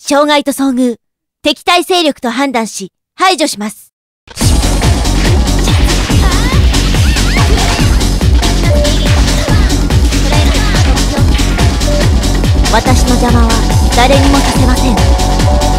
障害と遭遇、敵対勢力と判断し、排除します。私の邪魔は誰にもさせません。